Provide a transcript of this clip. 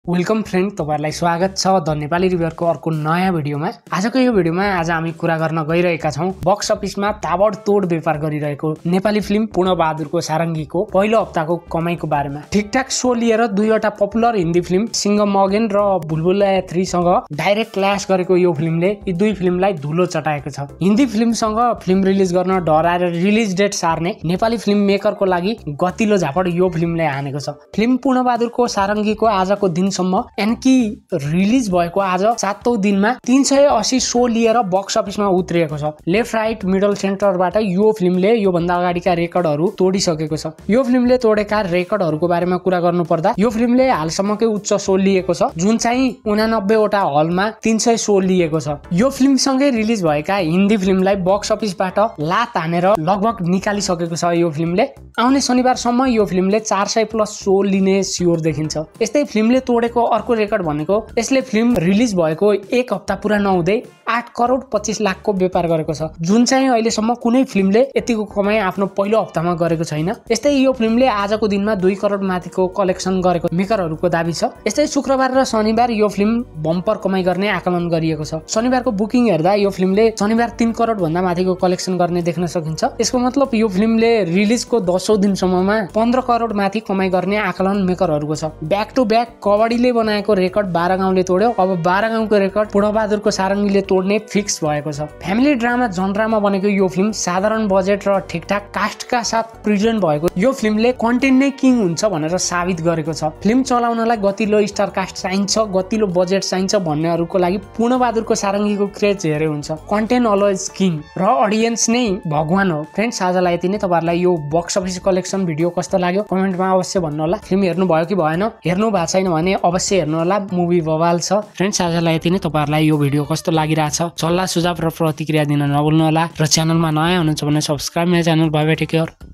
Welcome friend, तपाईहरुलाई स्वागत छ द नेपाली रिभ्यूको अर्को नयाँ भिडियोमा। आजको यो भिडियोमा आज हामी कुरा गर्न गइरहेका छौं बक्स अफिसमा ताबडतोड व्यापार गरिरहेको नेपाली फिल्म पूर्णबहादुरको सारङ्गीको पहिलो हप्ताको कमाईको बारेमा। ठिकठाक शो लिएर दुईवटा popular Hindi film Singham again र बुलबुलैया 3 सँग डाइरेक्ट क्ल्यास गरेको यो फिल्मले यी दुई फिल्मलाई धुलो चटाएको छ। हिन्दी फिल्मसँग फिल्म रिलिज गर्न डराएर रिलिज डेट सार्ने नेपाली फिल्म मेकरको लागि गतिलो झापड यो फिल्मले हानेको छ। फिल्म पूर्णबहादुरको सारङ्गीको आजको दिन एनकी रिलिज भएको आज 7औं दिनमा 380 शो लिएर बक्स अफिसमा उत्रिएको छ। लेफ्ट राइट मिडल सेन्टरबाट यो फिल्मले यो भन्दा अगाडिका रेकर्डहरू तोडिसकेको छ। यो फिल्मले तोडेका रेकर्डहरूको बारेमा कुरा गर्नु पर्दा यो फिल्मले हालसम्मकै उच्च शो लिएको छ, जुन चाहिँ 89 वटा हलमा 300 शो लिएको छ। यो फिल्मसँगै रिलिज भएका हिन्दी फिल्मलाई बक्स अफिसबाट लात हानेर लगभग निकालिसकेको छ। यो फिल्मले आउने शनिबारसम्म यो फिल्मले 400 प्लस शो लिने स्योर देखिन्छ। यस्तै फिल्मले तोडेको अर्को रेकर्ड भनेको यसले फिल्म रिलिज भएको 1 हप्ता पुरा नहुँदै 8 करोड 25 लाखको व्यापार गरेको छ, जुन चाहिँ अहिलेसम्म कुनै फिल्मले यतिको कमाई आफ्नो पहिलो हप्तामा गरेको छैन। यस्तै यो फिल्मले आजको दिनमा 2 करोड माथिको कलेक्सन गरेको मेकरहरूको दाबी छ। यस्तै शुक्रबार र शनिबार यो फिल्म बम्पर कमाई गर्ने आकलन गरिएको छ। शनिबारको बुकिङ हेर्दा यो फिल्मले शनिबार 3 करोड भन्दा माथिको कलेक्सन गर्ने देख्न सकिन्छ। यसको मतलब यो फिल्मले रिलिजको 10औं दिनसम्ममा 15 करोड माथि कमाई गर्ने आकलन मेकरहरूको छ। ब्याक टु ब्याक कबड्डीले बनाएको रेकर्ड 12 गाउँले तोड्यो। अब 12 गाउँको रेकर्ड पूर्णबहादुरको सारङ्गीले तोड्ने फिक्स भएको छ। फ्यामिली ड्रामा जनरामा बनेको यो फिल्म साधारण बजेट र ठिकठाक कास्टका साथ प्रेजेन्ट भएको यो फिल्मले कन्टेन्ट नै किङ हुन्छ भनेर साबित गरेको छ। फिल्म चलाउनलाई गतिलो स्टार कास्ट चाहिन्छ, गतिलो बजेट चाहिन्छ भन्नेहरूको लागि पूर्णबहादुरको सारङ्गीको क्रेज धेरै हुन्छ। कन्टेन्ट अलवेज किङ र अडियन्स नै भगवान हो। फ्रेन्ड्स, आजलाई यति नै। तपाईहरुलाई यो बक्स अफिस कलेक्सन भिडियो कस्तो लाग्यो कमेन्टमा अवश्य भन्नु होला। फिल्म हेर्नु भयो कि भएन, हेर्नु भएको छैन भने अवश्य हेर्नु होला, मुभी बवाल छ। फ्रेन्ड्स, आजलाई यति नै। तपाईहरुलाई यो भिडियो कस्तो लागिरहेछ सल्लाह सुझाव र प्रतिक्रिया दिन नभुल्नु होला। र च्यानलमा नयाँ हुनुहुन्छ भने सब्स्क्राइब मेरो channel. Bye bye, take care.